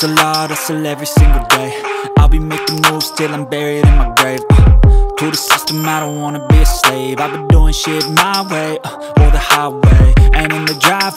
hustle hard, hustle every single day. I'll be making moves till I'm buried in my grave. To the system, I don't wanna be a slave. I've been doing shit my way, or the highway. And in the drive